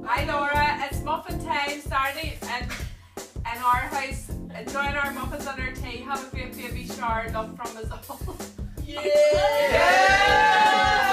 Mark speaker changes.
Speaker 1: Hi Laura, it's muffin time, Saturday in our house, enjoying our muffins and our tea. Have a great baby shower, love from us all.
Speaker 2: Yeah!